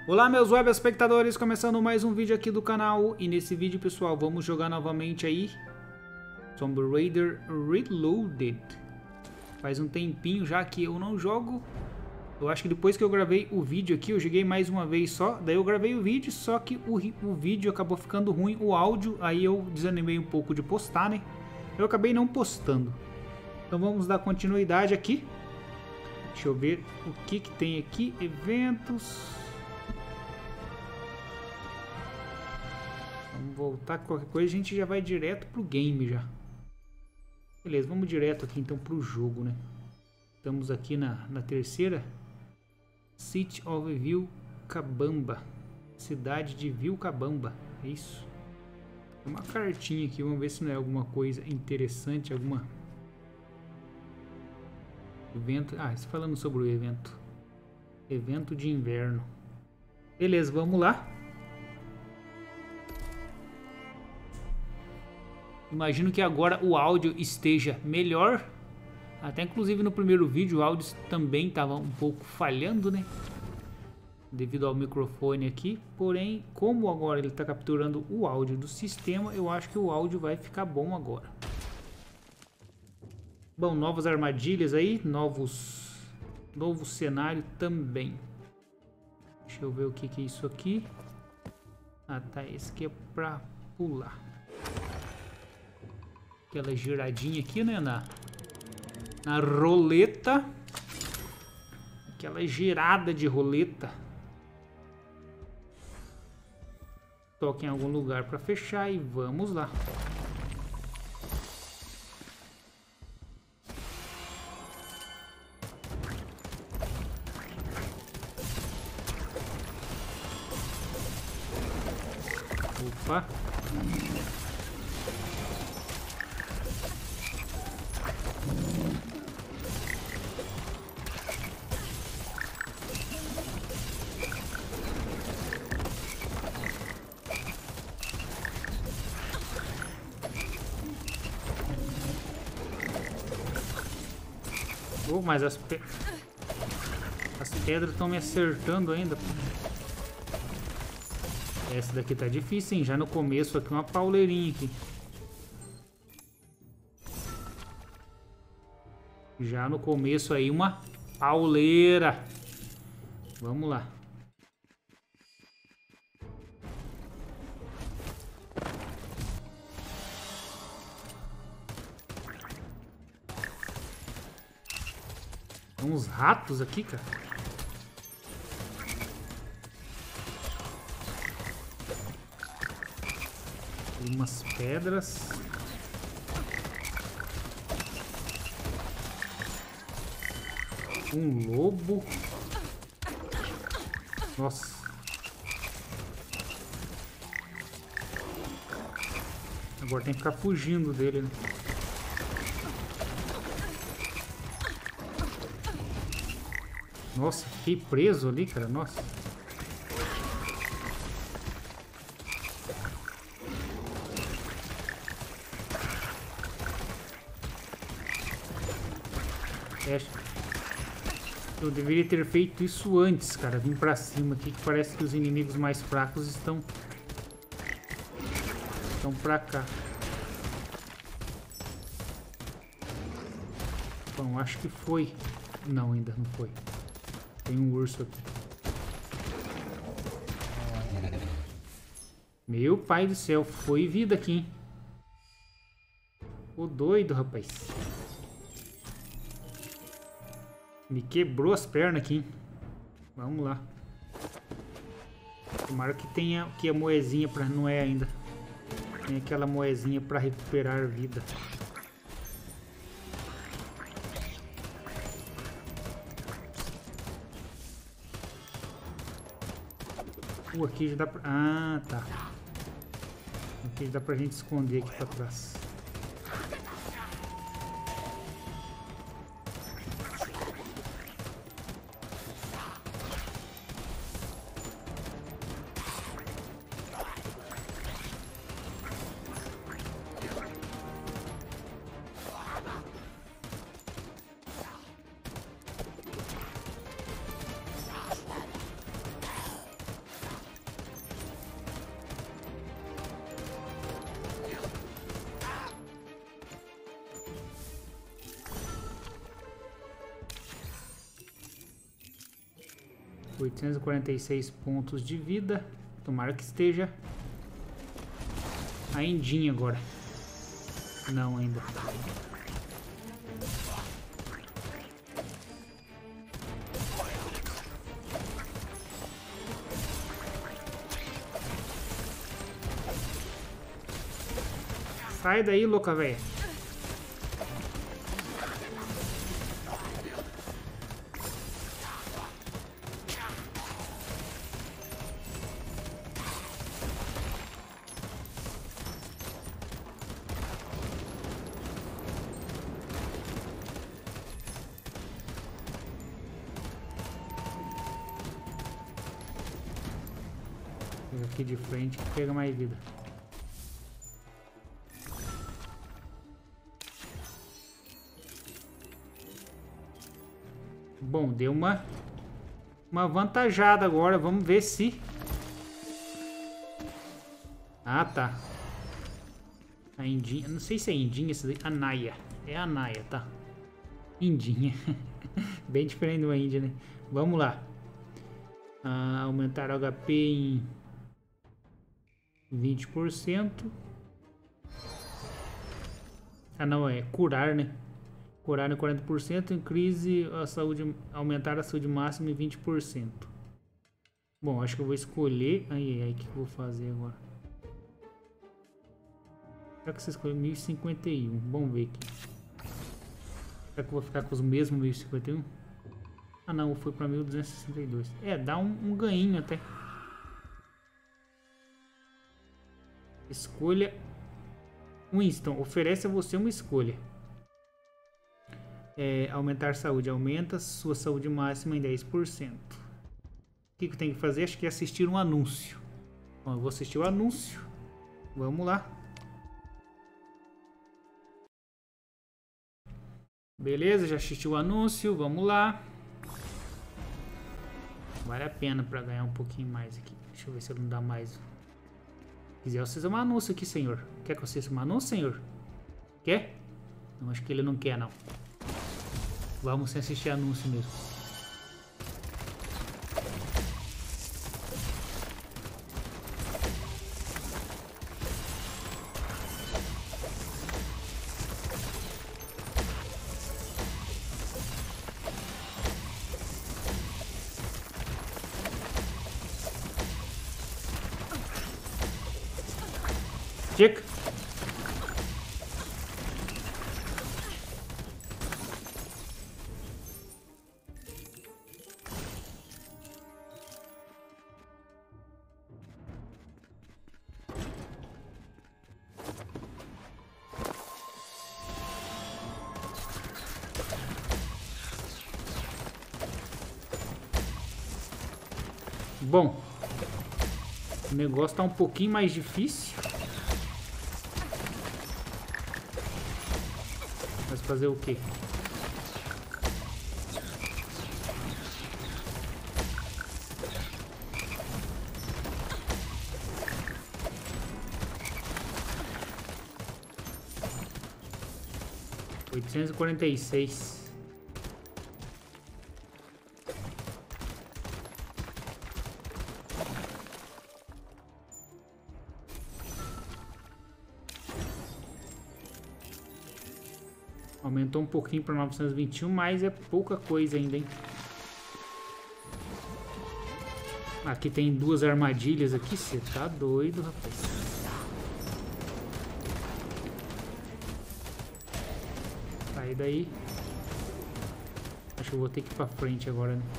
Olá meus web espectadores, começando mais um vídeo aqui do canal. E nesse vídeo, pessoal, vamos jogar novamente aí Tomb Raider Reloaded. Faz um tempinho já que eu não jogo. Eu acho que depois que eu gravei o vídeo aqui, eu joguei mais uma vez só. Daí eu gravei o vídeo, só que o vídeo acabou ficando ruim, o áudio. Aí eu desanimei um pouco de postar, né? Eu acabei não postando. Então vamos dar continuidade aqui. Deixa eu ver o que tem aqui. Eventos. Vamos voltar, qualquer coisa a gente já vai direto pro game já. Beleza, vamos direto aqui então pro jogo, né? Estamos aqui na terceira. City of Vilcabamba. Cidade de Vilcabamba. É isso. Tem uma cartinha aqui, vamos ver se não é alguma coisa interessante, alguma... Evento... Ah, isso falando sobre o evento. Evento de inverno. Beleza, vamos lá. Imagino que agora o áudio esteja melhor. Até inclusive no primeiro vídeo o áudio também estava um pouco falhando, né? Devido ao microfone aqui. Porém, como agora ele está capturando o áudio do sistema, eu acho que o áudio vai ficar bom agora. Bom, novas armadilhas aí, novo cenário também. Deixa eu ver o que é isso aqui. Ah, tá, esse aqui é pra pular. Aquela giradinha aqui, né, na roleta. Aquela girada de roleta. Toca em algum lugar para fechar e vamos lá. Opa. Oh, mas as pedras estão me acertando ainda. Essa daqui tá difícil, hein? Já no começo aqui uma pauleirinha aqui. Já no começo aí uma pauleira. Vamos lá. Tem uns ratos aqui, cara. Tem umas pedras. Um lobo. Nossa. Agora tem que ficar fugindo dele, né? Nossa, fiquei preso ali, cara. Nossa. Eu deveria ter feito isso antes, cara. Vim pra cima aqui, que parece que os inimigos mais fracos estão pra cá. Bom, acho que foi. Não, ainda não foi. Tem um urso aqui. Meu pai do céu, foi vida aqui, hein? Ô doido, rapaz. Me quebrou as pernas aqui, hein? Vamos lá. Tomara que tenha aqui a moezinha pra... Não é ainda. Tem aquela moezinha pra recuperar vida. Aqui já dá pra... Ah, tá. Aqui já dá pra gente esconder aqui pra trás. 846 pontos de vida. Tomara que esteja a endinha agora. Não ainda. Sai daí, louca velha. Pega aqui de frente que pega mais vida. Bom, deu uma avantajada agora. Vamos ver se... Ah, tá. A Indinha... Não sei se é Indinha essa daí. Anaia. É a Anaia, tá. Indinha. Bem diferente de uma Índia, né? Vamos lá. Aumentar o HP em 20%. Ah, não. É curar, né? Curar em 40%, em crise a saúde, aumentar a saúde máxima em 20%. Bom, acho que eu vou escolher... Ai, o que eu vou fazer agora? Será que você escolheu 1051? Vamos ver aqui. Será que eu vou ficar com os mesmos 1051? Ah não, foi para 1262. É, dá um ganhinho até. Escolha Winston, oferece a você uma escolha. Aumentar saúde, aumenta sua saúde máxima em 10%. O que eu tenho que fazer? Acho que é assistir um anúncio. Bom, eu vou assistir o anúncio. Vamos lá. Beleza, já assisti o anúncio. Vamos lá. Vale a pena para ganhar um pouquinho mais aqui. Deixa eu ver se eu não dá mais. Se quiser, eu assisto um anúncio aqui, senhor. Quer que eu assista um anúncio, senhor? Quer? Não, acho que ele não quer, não. Vamos sem assistir anúncio mesmo. Chega. Bom, o negócio tá um pouquinho mais difícil. Mas fazer o quê? $846. Aumentou um pouquinho para 921, mas é pouca coisa ainda, hein? Aqui tem duas armadilhas aqui, você tá doido, rapaz. Sai daí. Acho que eu vou ter que ir pra frente agora, né?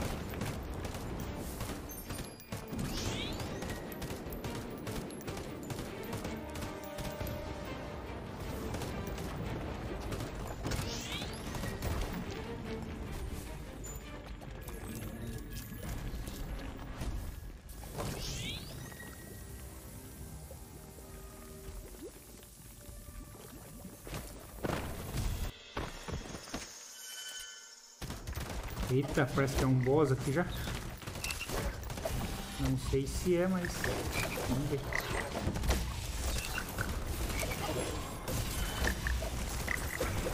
Eita, parece que é um boss aqui já. Não sei se é, mas vamos ver.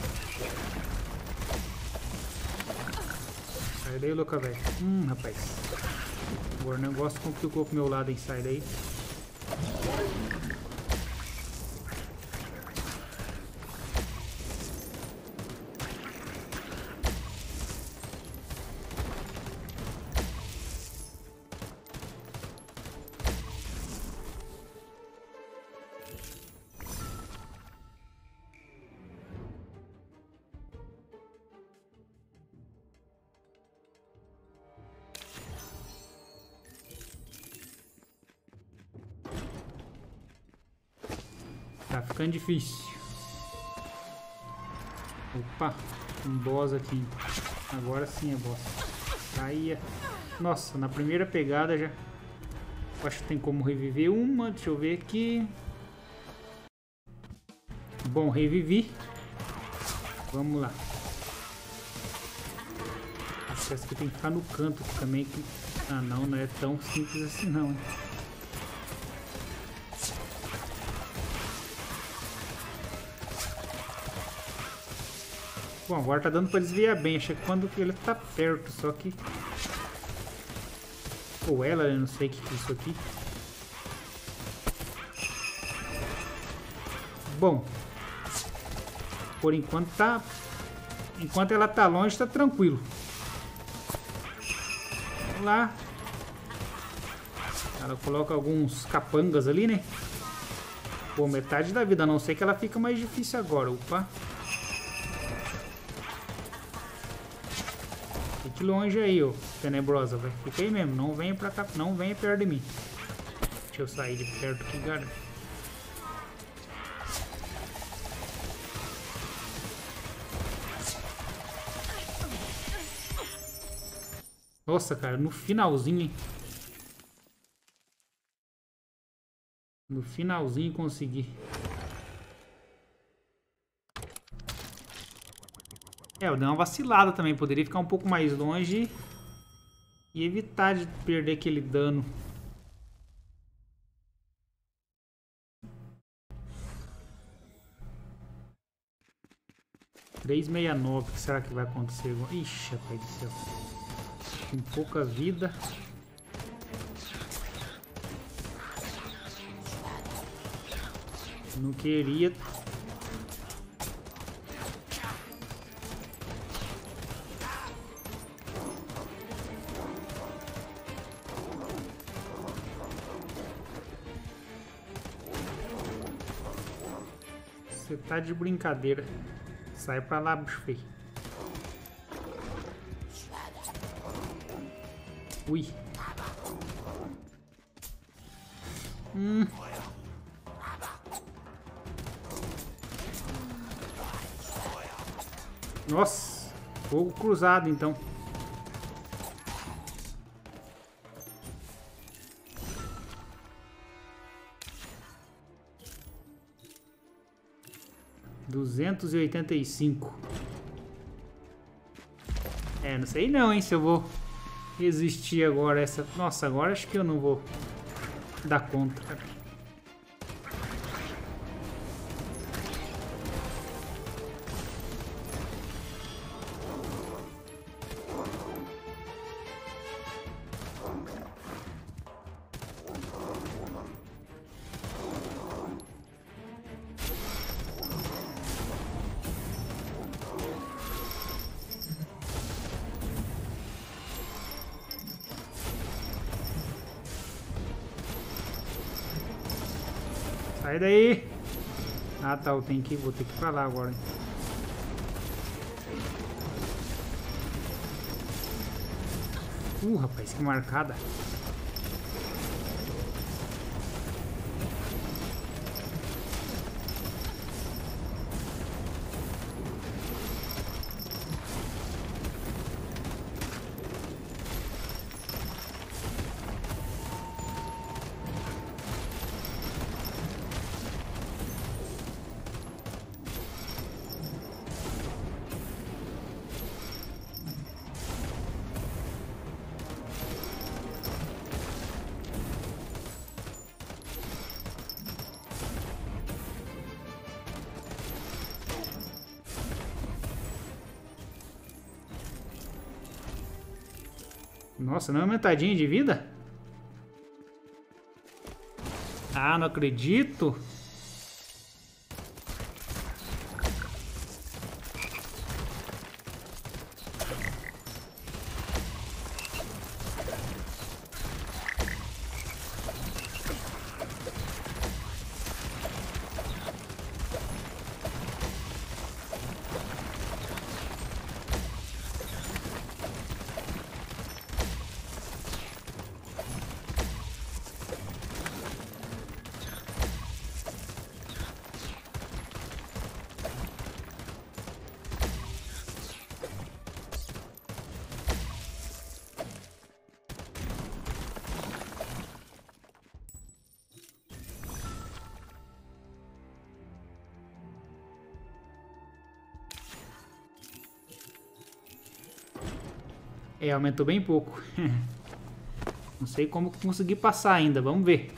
Sai daí, louca, velho. Rapaz. Agora o negócio complicou pro meu lado, hein? Sai daí. Tá ficando difícil. Opa, um boss aqui. Agora sim é boss. Aí, nossa, na primeira pegada já. Acho que tem como reviver uma. Deixa eu ver aqui. Bom, revivi. Vamos lá. Essa aqui tem que ficar no canto também. Que... Ah, não é tão simples assim não, hein? Bom, agora tá dando pra desviar bem. Achei que quando ele tá perto, só que... Ou ela, eu não sei o que é isso aqui. Bom. Por enquanto tá... Enquanto ela tá longe, tá tranquilo. Vamos lá. Ela coloca alguns capangas ali, né? Pô, metade da vida. A não ser que ela fica mais difícil agora. Opa. Fique longe aí, ó, tenebrosa, vai. Fica aí mesmo, não venha pra cá, não venha perto de mim. Deixa eu sair de perto aqui, cara. Nossa, cara, no finalzinho, hein? No finalzinho consegui. Eu dei uma vacilada também, poderia ficar um pouco mais longe e evitar de perder aquele dano. $369, o que será que vai acontecer? Ixi, rapaz do céu. Com pouca vida. Não queria... Você tá de brincadeira. Sai pra lá, bicho feio. Ui. Nossa. Fogo cruzado, então. $285. Não sei não, hein, se eu vou resistir agora essa... Nossa, agora acho que eu não vou dar conta, cara. Sai daí! Ah tá, vou ter que ir pra lá agora. Rapaz, que marcada! Nossa, não é aumentadinha de vida? Ah, não acredito. É, aumentou bem pouco. Não sei como consegui passar ainda, vamos ver.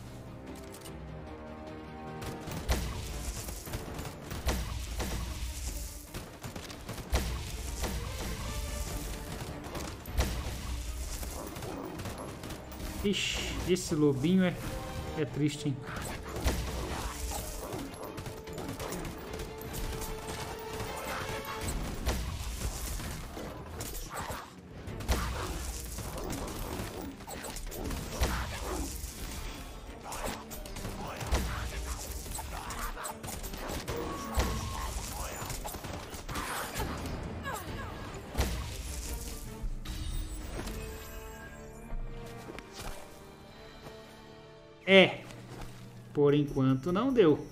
Ixi, esse lobinho é triste, hein? É, por enquanto não deu.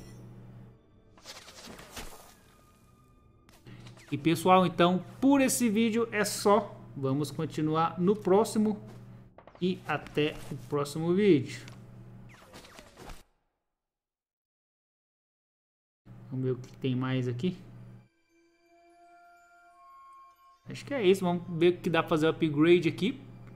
E pessoal, então por esse vídeo é só. Vamos continuar no próximo e até o próximo vídeo. Vamos ver o que tem mais aqui. Acho que é isso. Vamos ver o que dá pra fazer o upgrade aqui.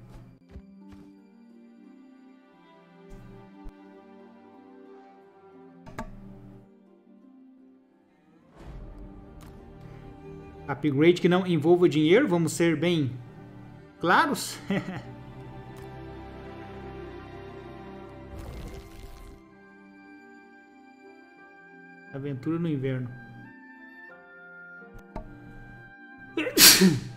Upgrade que não envolva dinheiro, vamos ser bem claros. Aventura no inverno.